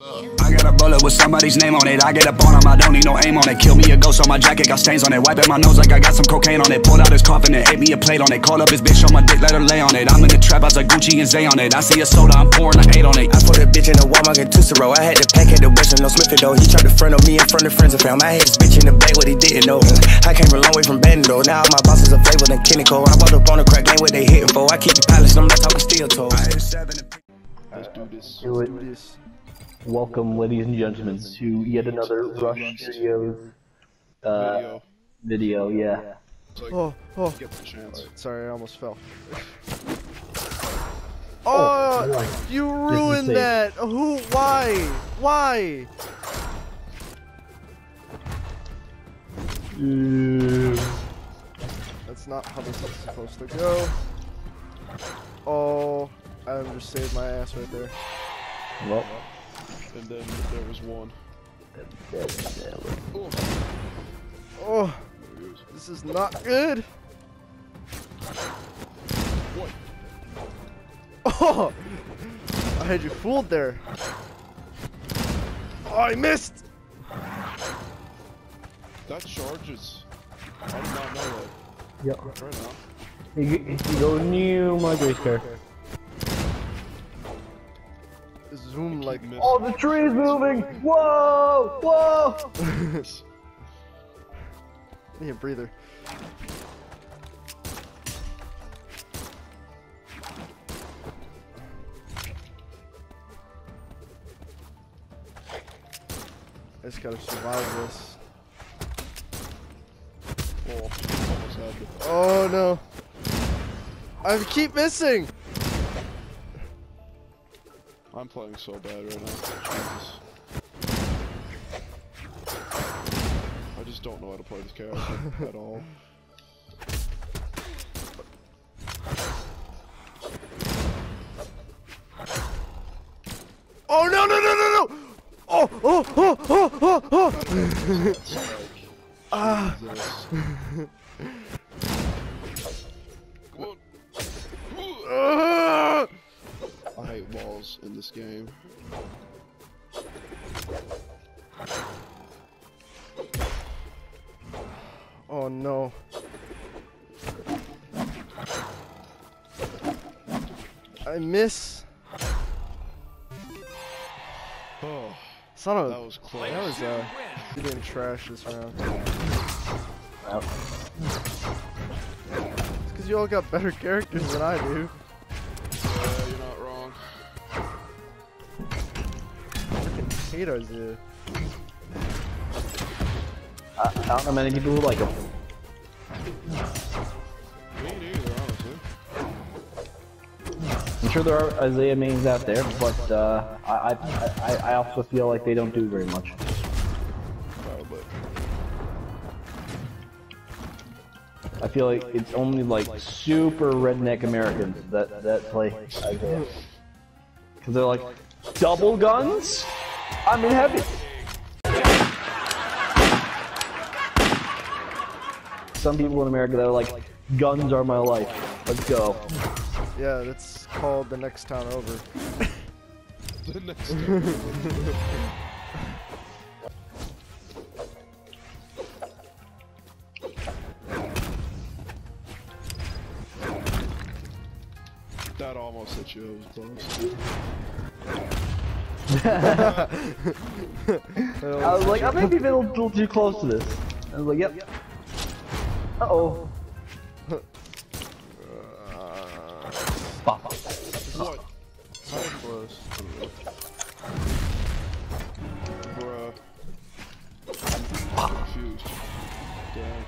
I got a bullet with somebody's name on it. I get up on him, I don't need no aim on it. Kill me a ghost on my jacket, got stains on it. Wiping my nose like I got some cocaine on it. Pulled out his coffin and ate me a plate on it. Called up his bitch on my dick, let her lay on it. I'm in the trap, I was like Gucci and Zay on it. I see a soda, I'm pouring a 8 on it. I put a bitch in the Walmart and Tussero. I had the pack at the Western, no Smith though. He tried to front of me in front of friends and fam. I had this bitch in the bag, what he didn't know. I came a long way from Bandit though. Now all my bosses are flavored than Kenny Cole. I bought up on the crack game, what they hitting for. I keep the palace, I'm not talking steel toe. Let's do this. Do it. Welcome, ladies and gentlemen, to yet another Rush Studios video. Yeah. Oh. Get the chance. Sorry, I almost fell. Oh, you ruined that. Who? Why? Why? That's not how this is supposed to go. Oh, I just saved my ass right there. Well. And then there was one. Oh, this is not good. What? Oh, I had you fooled there. Oh, I missed. That charges. I did not know that. Yep. Right now. You go new my grace car. Zoom like. Oh, the tree is moving! Whoa! Whoa! Need a breather. I just gotta survive this. Oh, almost had it. Oh no! I keep missing! I'm playing so bad right now. Jesus. I just don't know how to play this character at all. Oh no no no no no! Oh! Ah! I hate walls in this game. Oh no. I miss. Oh, Son of. that was close. That was you didn't trash this round. Yep. It's because you all got better characters than I do. Yeah, you're not wrong. Freaking hate Isaiah. I don't know many people who like him. Me neither, honestly. I'm sure there are Isaiah mains out there, but I also feel like they don't do very much. Probably. I feel like it's only like super redneck Americans that play Isaiah. Cause they're like, double guns? I'm in heavy. Some people in America that are like, guns are my life. Let's go. Yeah, that's called the next town over. The next time. That almost hit you, it was close. I was like, I may be a little too close to this. I was like, yep. Uh-oh. What? Time close. Bruh. I'm confused. Dang.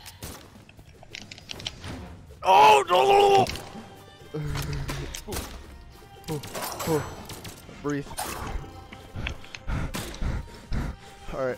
Oh no! Breathe. Alright.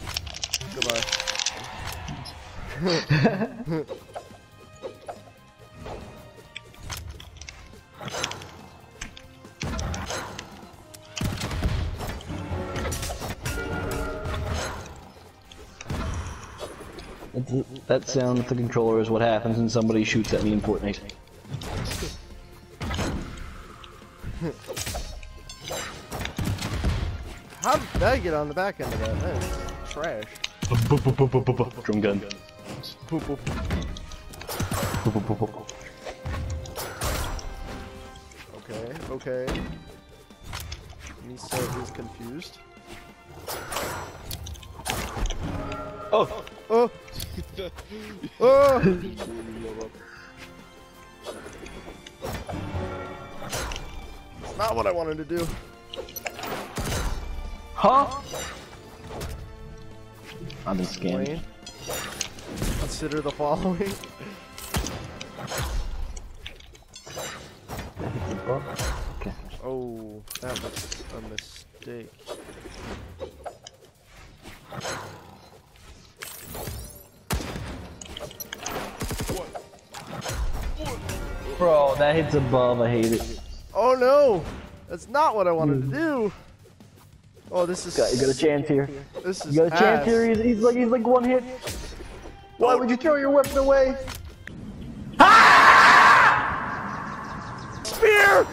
Goodbye. That sound with the controller is what happens when somebody shoots at me in Fortnite. How did I get on the back end of that? That is trash. Drum gun. Okay. Misa is confused. Oh! Oh! Oh! It's not what I wanted to do. Huh? I've been scammed. Wayne, consider the following. Okay. Oh, that was a mistake. Bro, that hits above. I hate it. Oh no! That's not what I wanted to do. Oh, this is. You got a chance here. This is. You got a chance here. He's like one hit. Why would you throw your weapon away? Ah! Spear!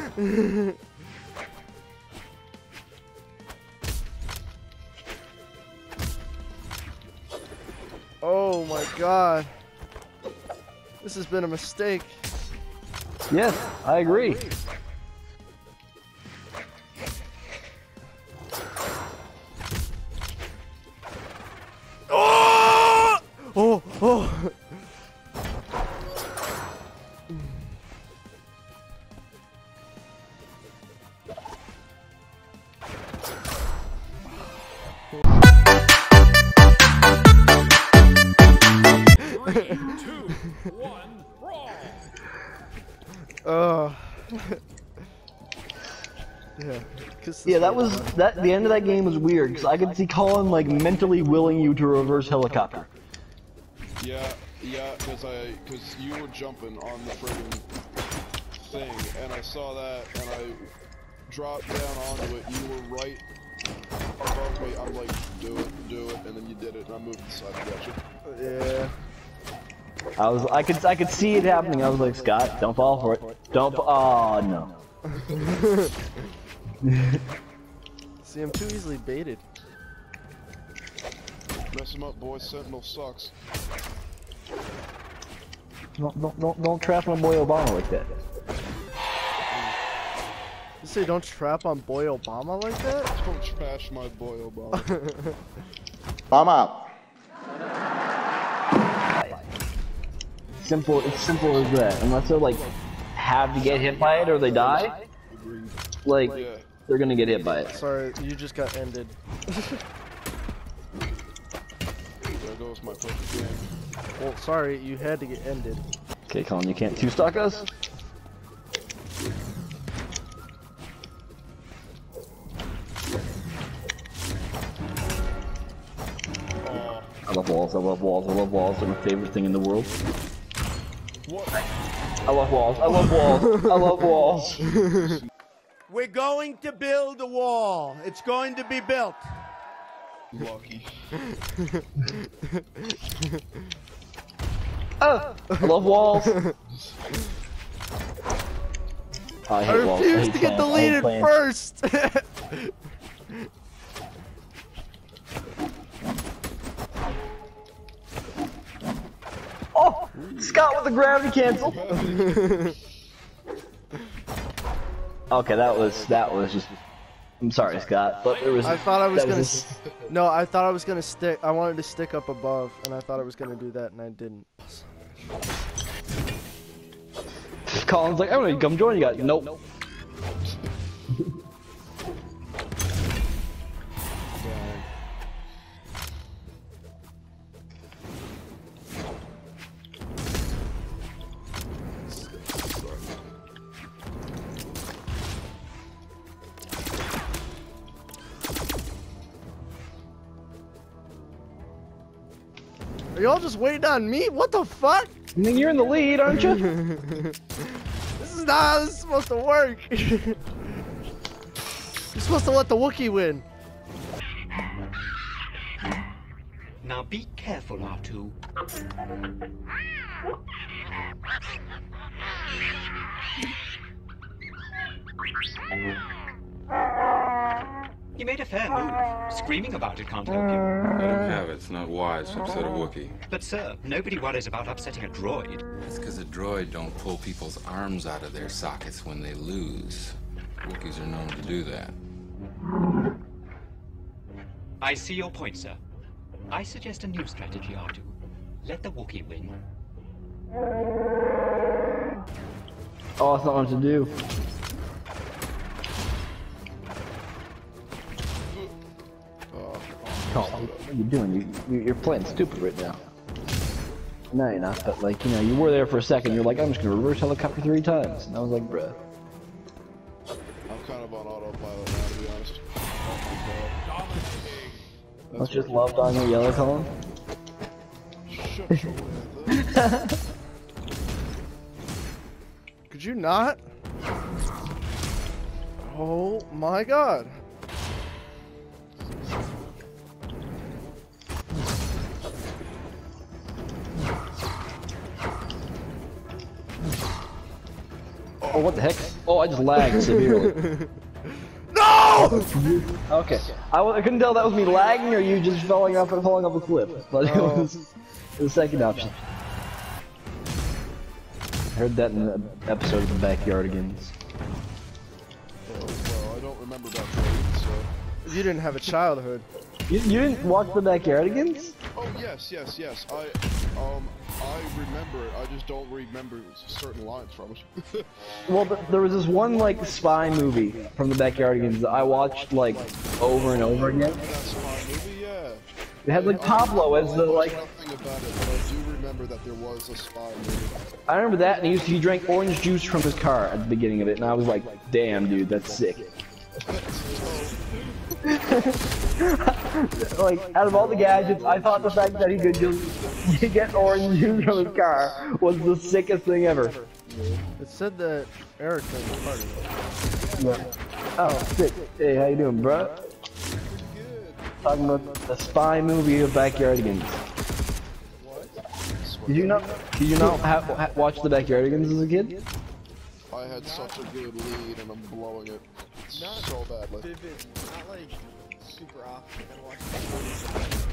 Oh my god. This has been a mistake. Yes, I agree. Oh! Oh! Oh! Yeah, that was that. The end of that game was weird because I could see Colin like mentally willing you to reverse helicopter. Yeah, because you were jumping on the friggin' thing, and I saw that, and I dropped down onto it. You were right above me. I'm like, do it, and then you did it, and I moved to the side to get you. Yeah. I could see it happening. I was like, Scott, don't fall for it. Don't. Oh no. See, I'm too easily baited. Mess him up, boys. Sentinel sucks. Don't trap on boy Obama like that. You say don't trap on boy Obama like that? Don't trash my boy Obama. Bomb out. Simple. It's simple as that. Unless they're like have to get hit by it or they die, like they're gonna get hit by it. Sorry, you just got ended. There goes my perfect game. Well, sorry, you had to get ended. Okay, Colin, you can't two-stock us? I love walls, I love walls, I love walls. They're my favorite thing in the world. What? I love walls, I love walls, I love walls. We're going to build a wall. It's going to be built. Lucky. Oh, I love walls. I hate walls. refuse to get deleted first. Oh, Scott with the gravity cancel. Okay, that was just. I'm sorry, Scott, but there was. I thought I was gonna. Just... No, I thought I was gonna stick. I wanted to stick up above, and I thought I was gonna do that, and I didn't. Colin's like, I'm gonna come join you guys. Nope. Are y'all just waiting on me? What the fuck? I mean, you're in the lead, aren't you? This is not how this is supposed to work. You're supposed to let the Wookiee win. Now be careful, R2. You made a fair move. Screaming about it can't help you. Let him have it. It's not wise to upset a Wookiee. But sir, nobody worries about upsetting a droid. It's because a droid don't pull people's arms out of their sockets when they lose. Wookiees are known to do that. I see your point, sir. I suggest a new strategy, R2. Let the Wookiee win. Oh, that's not what to do. Oh, what are you doing? You're playing stupid right now. No, you're not, but like, you know, you were there for a second, you're like, I'm just gonna reverse helicopter 3 times. And I was like, bruh. I'm kind of on autopilot now, to be honest. Let's just love on your yellow column. Shut your mouth. Could you not? Oh my god. Oh, what the heck? Oh, I just lagged severely. No! Okay, I couldn't tell that was me lagging or you just falling off a cliff, but it was the second option. I heard that in the episode of the Backyardigans. Well, I don't remember that trade, so... You didn't have a childhood. You didn't watch the Backyardigans? Oh, yes. I remember it, I just don't remember certain lines from it. Well, there was this one, like, spy movie from the Backyardigans that I watched, like, over and over again. That spy movie, yeah. It had, like, Pablo as the, like... Nothing about it, but I do remember that there was a spy movie. I remember that, and he drank orange juice from his car at the beginning of it, and I was like, damn, dude, that's sick. Like, out of all the gadgets, I thought the fact that he could just get orange juice from his car was the sickest thing ever. It said that Eric was a part of it. Yeah. Oh, sick. Hey, how you doing, bro? Talking about the spy movie of Backyardigans. Did you not watch the Backyardigans as a kid? I had such a good lead and I'm blowing it so badly. Vivid, not like super often. I watch it.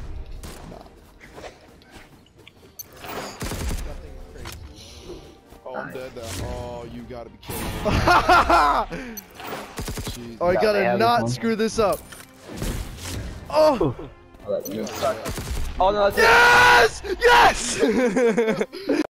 Nothing crazy. Oh, I'm dead now. Oh, you gotta be kidding me. Jeez. Oh, I gotta not screw this up. Oh! Oh, no, that's it. Yes! Yes!